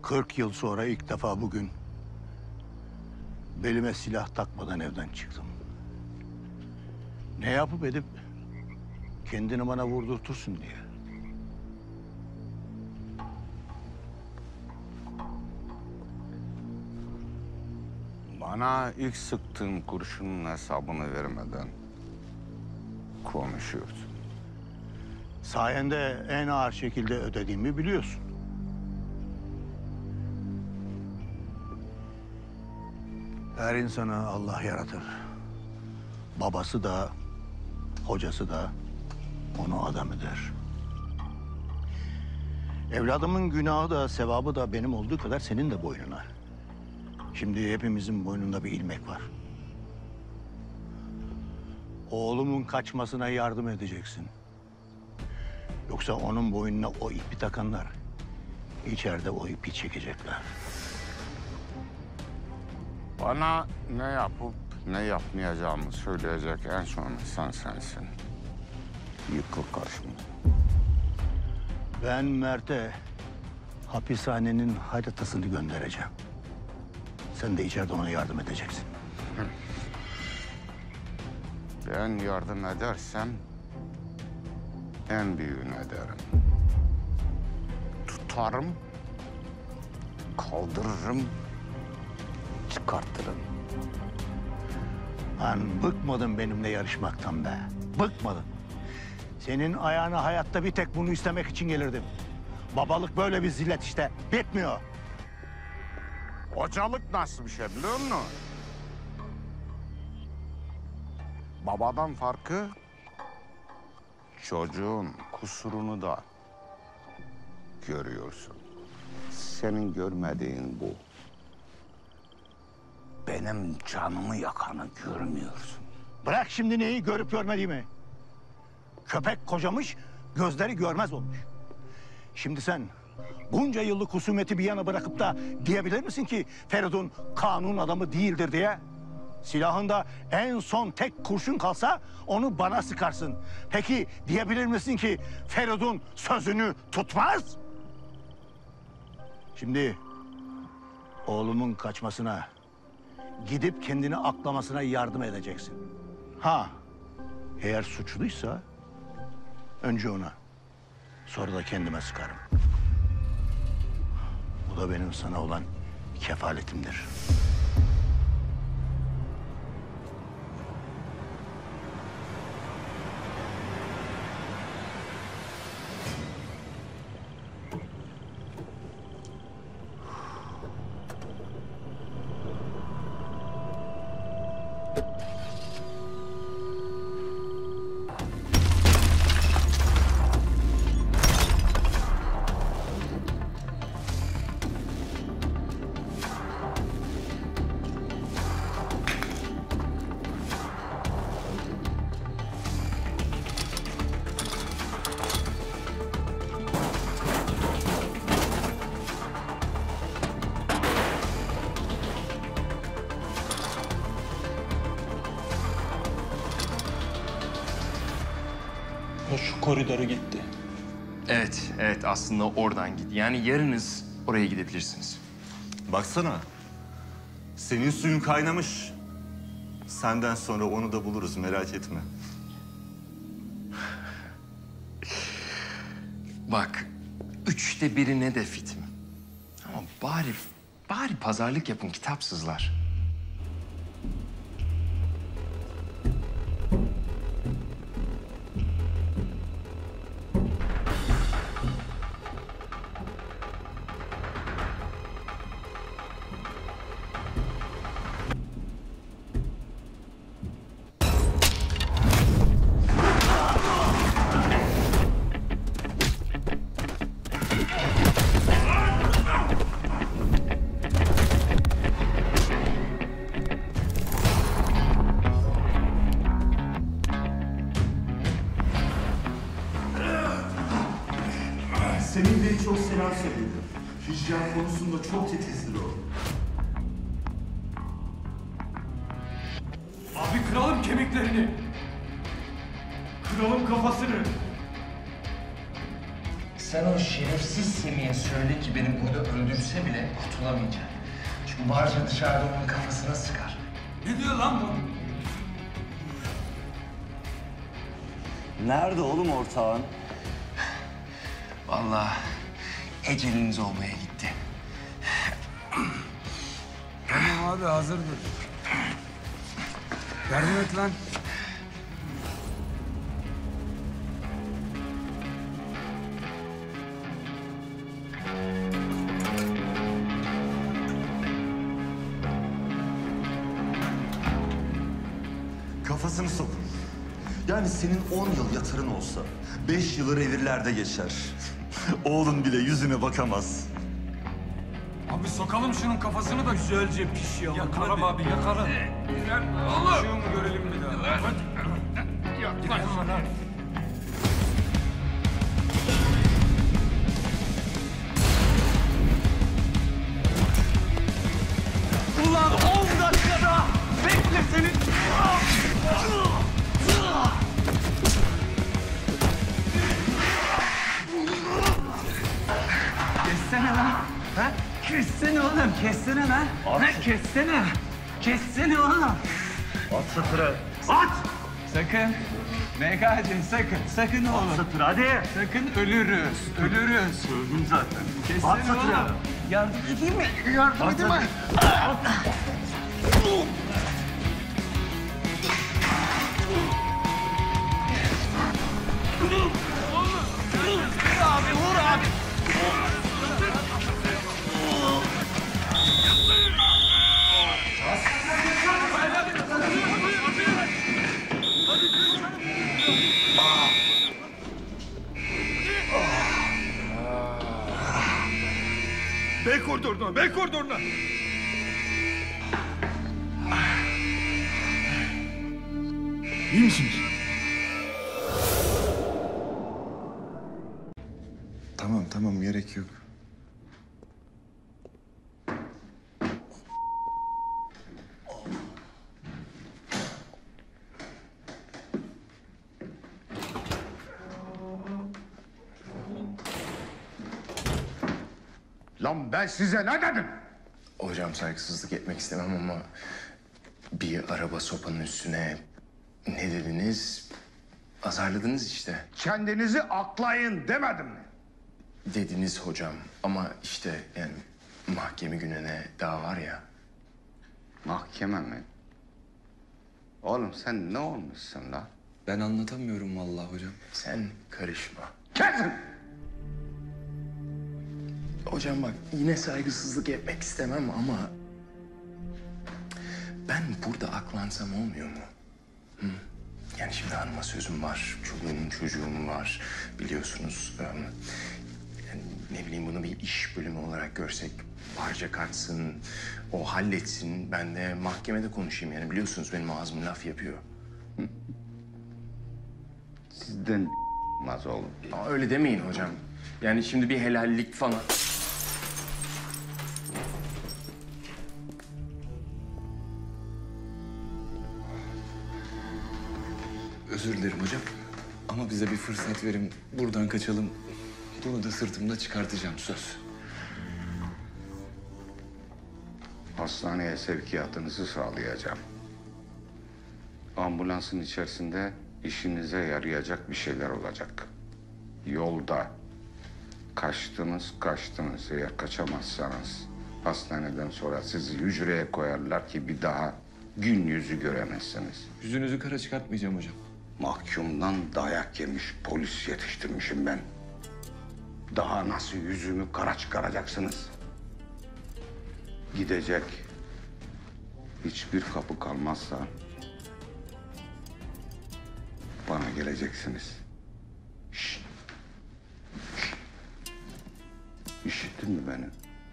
40 yıl sonra ilk defa bugün belime silah takmadan evden çıktım. Ne yapıp edip kendini bana vurdurtursun diye. Bana ilk sıktığın kurşunun hesabını vermeden konuşuyorsun. Sayende en ağır şekilde ödediğimi biliyorsun. Her insanı Allah yaratır. Babası da, hocası da onu adam eder. Evladımın günahı da, sevabı da benim olduğu kadar senin de boynuna. Şimdi hepimizin boynunda bir ilmek var. Oğlumun kaçmasına yardım edeceksin. Yoksa onun boynuna o ipi takanlar içeride o ipi çekecekler. Bana ne yapıp ne yapmayacağımı söyleyecek en son insan sensin. Yıkıl karşıma. Ben Mert'e hapishanenin haritasını göndereceğim. Sen de içeride ona yardım edeceksin. Ben yardım edersem en büyüğünü ederim. Tutarım, kaldırırım, çıkartırım. Lan bıkmadın benimle yarışmaktan be. Bıkmadın. Senin ayağına hayatta bir tek bunu istemek için gelirdim. Babalık böyle bir zillet işte. Bitmiyor. Hocalık nasıl bir şey biliyor musun? Babadan farkı çocuğun kusurunu da görüyorsun. Senin görmediğin bu. Benim canımı yakanı görmüyorsun. Bırak şimdi neyi görüp görmediğimi. Köpek kocamış, gözleri görmez olmuş. Şimdi sen bunca yıllık husumeti bir yana bırakıp da diyebilir misin ki Feridun kanun adamı değildir diye? Silahında en son tek kurşun kalsa onu bana sıkarsın. Peki diyebilir misin ki Feridun sözünü tutmaz? Şimdi oğlumun kaçmasına, gidip kendini aklamasına yardım edeceksin. Ha, eğer suçluysa önce ona, sonra da kendime sıkarım. Bu da benim sana olan kefaletimdir. O şu koridoru gitti. Evet aslında oradan git. Yani yarınız oraya gidebilirsiniz. Baksana. Senin suyun kaynamış. Senden sonra onu da buluruz, merak etme. Bak, 1/3'ine de fitim. Ama bari pazarlık yapın kitapsızlar. Senin Bey çok selam söylüyor. Hicran konusunda çok titizdir o. Abi kıralım kemiklerini. Kıralım kafasını. Sen o şerefsiz Semih'e söyle ki beni burada öldürse bile kurtulamayacak. Çünkü Barca dışarıda onun kafasına sıkar. Ne diyor lan bu? Nerede oğlum ortağın? Vallahi eceliniz olmaya gitti. Tamam abi hazırdır. Yardım et lan. Kafasını sokun. Yani senin 10 yıl yatırın olsa 5 yılı revirlerde geçer. Oğlun bile yüzüne bakamaz. Abi sokalım şunun kafasını da güzelce pişiyor. Yakalım abi yakalım. Yaşıyor mu görelim bir daha. Hadi. Yaklaş. Ulan 10 dakikada bekle senin. Kessene lan. Ha? Kessene oğlum, kessene lan. Ha, kessene. Kessene oğlum. At satıra. At! Sakın. MKC sakın. Sakın oğlum. At Satır hadi. Sakın ölürüz. Ölürüz. Öldüm zaten. Kessene At satıra. oğlum. Yardım edeyim mi? Yardım edeyim mi? Abi vur abi. Bey koridoruna, bey koridoruna. İyi misiniz? Tamam gerek yok. Lan ben size ne dedim? Hocam saygısızlık etmek istemem ama bir araba sopanın üstüne ne dediniz? Azarladınız işte. Kendinizi aklayın demedim mi? Dediniz hocam ama işte yani mahkeme gününe daha var ya. Mahkeme mi? Oğlum sen ne olmuşsun la? Ben anlatamıyorum vallahi hocam. Sen karışma. Kesin! Hocam bak yine saygısızlık etmek istemem ama ben burada aklansam olmuyor mu? Hı? Yani şimdi hanıma sözüm var, çoluğum çocuğum var biliyorsunuz. Yani ne bileyim bunu bir iş bölümü olarak görsek parça kaçsın, o halletsin. Ben de mahkemede konuşayım yani biliyorsunuz benim ağzım laf yapıyor. Sizden maz oğlum. Aa, öyle demeyin hocam. Yani şimdi bir helallik falan. Özür dilerim hocam. Ama bize bir fırsat verin. Buradan kaçalım. Bunu da sırtımda çıkartacağım söz. Hastaneye sevkiyatınızı sağlayacağım. Ambulansın içerisinde işinize yarayacak bir şeyler olacak. Yolda kaçtınız. Eğer kaçamazsanız hastaneden sonra sizi hücreye koyarlar ki bir daha gün yüzü göremezsiniz. Yüzünüzü kara çıkartmayacağım hocam. Mahkumdan dayak yemiş polis yetiştirmişim ben. Daha nasıl yüzümü kara çıkaracaksınız? Gidecek hiçbir kapı kalmazsa bana geleceksiniz. Şşt. Şşt. İşittin mi beni?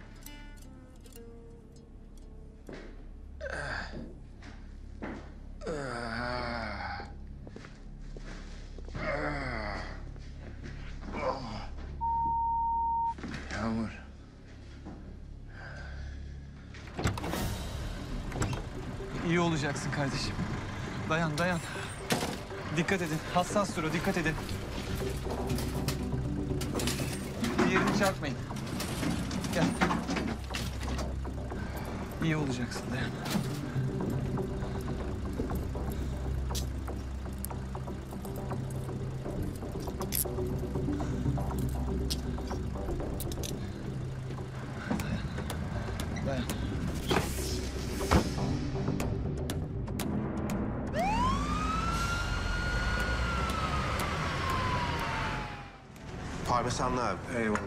Yağmur. İyi olacaksın kardeşim. Dayan, dayan. Dikkat edin. Hassas duru, dikkat edin. bir yerini çarpmayın. Gel. İyi olacaksın, dayan. Dayan. Parmesanlı abi. Eyvallah.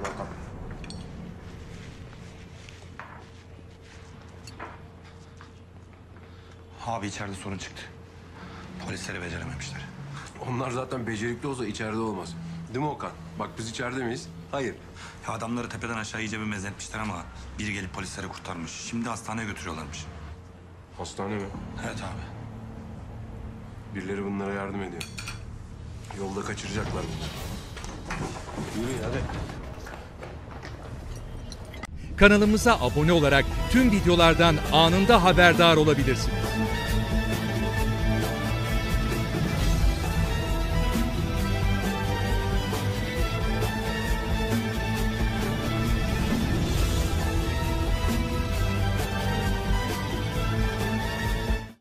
Abi içeride sorun çıktı. Polisleri becerememişler. Onlar zaten becerikli olsa içeride olmaz. Değil mi Okan? Bak biz içeride miyiz? Hayır. Ya adamları tepeden aşağı iyice bir mezetmişler ama biri gelip polisleri kurtarmış. Şimdi hastaneye götürüyorlarmış. Hastane mi? Evet abi. Birileri bunlara yardım ediyor. Yolda kaçıracaklar bunları. Yürü hadi. Kanalımıza abone olarak tüm videolardan anında haberdar olabilirsiniz.